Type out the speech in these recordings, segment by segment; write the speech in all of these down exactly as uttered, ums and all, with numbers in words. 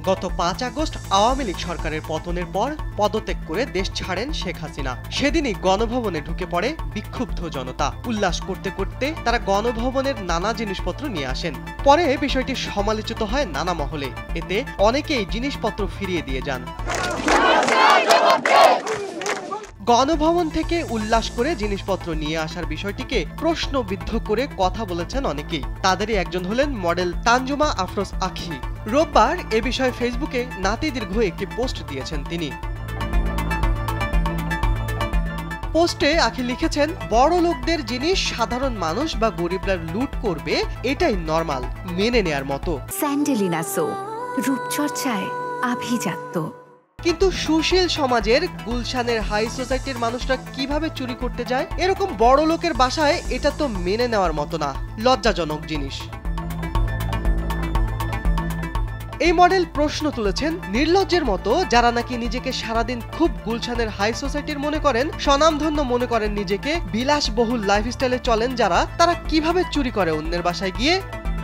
গত পাঁচ আগস্ট আওয়ামী লীগ সরকারের পতনের পর পদত্যাগ করে দেশ ছাড়েন শেখ হাসিনা। সেদিনই গণভবনে ঢুকে পড়ে বিক্ষুব্ধ জনতা। উল্লাস করতে করতে তারা গণভবনের নানা জিনিসপত্র নিয়ে আসেন। পরে বিষয়টি সমালোচিত হয় নানা মহলে। এতে অনেকেই জিনিসপত্র ফিরিয়ে দিয়ে যান। গণভবন থেকে উল্লাস করে জিনিসপত্র নিয়ে আসার বিষয়টিকে প্রশ্নবিদ্ধ করে কথা বলেছেন অনেকেই। তাদেরই একজন হলেন মডেল তানজুমা আফরোজ আখি। রোববার এ বিষয়ে ফেসবুকে নাতিদীর্ঘ একটি পোস্ট দিয়েছেন তিনি। পোস্টে আখি লিখেছেন, বড় লোকদের জিনিস সাধারণ মানুষ বা গরিবরা লুট করবে, এটাই নরমাল, মেনে নেয়ার মতো। স্যান্ডেলিনা সো, রূপচর্চায় আভিজাত্য। কিন্তু সুশীল সমাজের গুলশানের হাই সোসাইটির মানুষরা কিভাবে চুরি করতে যায়? এরকম বড় লোকের বাসায় এটা তো মেনে নেওয়ার মতো না, লজ্জাজনক জিনিস। এই মডেল প্রশ্ন তুলেছেন, নির্লজ্জের মতো যারা নাকি নিজেকে সারাদিন খুব গুলশানের হাই সোসাইটির মনে করেন, স্বনামধন্য মনে করেন নিজেকে, বিলাসবহুল লাইফস্টাইলে চলেন যারা, তারা কিভাবে চুরি করে অন্যের বাসায় গিয়ে?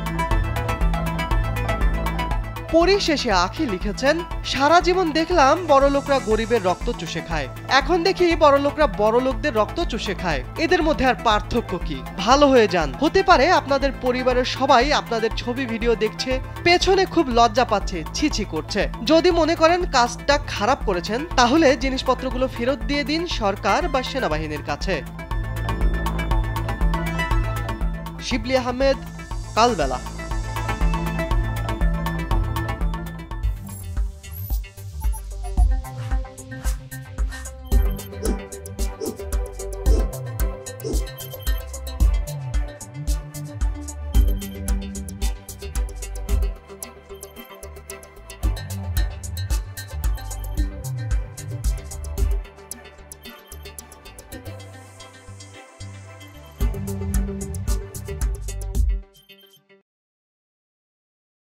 পরিশেষে আখি লিখেছেন, সারা জীবন দেখলাম বড়লোকরা গরিবের রক্ত চুষে খায়, এখন দেখি বড়লোকরা বড়লোকদের রক্ত চুষে খায়। এদের মধ্যে আর পার্থক্য কি? ভালো হয়ে যান। হতে পারে আপনাদের পরিবারের সবাই আপনাদের ছবি ভিডিও দেখছে, পেছনে খুব লজ্জা পাচ্ছে, ছিছি করছে। যদি মনে করেন কাজটা খারাপ করেছেন, তাহলে জিনিসপত্রগুলো ফেরত দিয়ে দিন সরকার বা সেনাবাহিনীর কাছে। শিবলি আহমেদ, কালবেলা।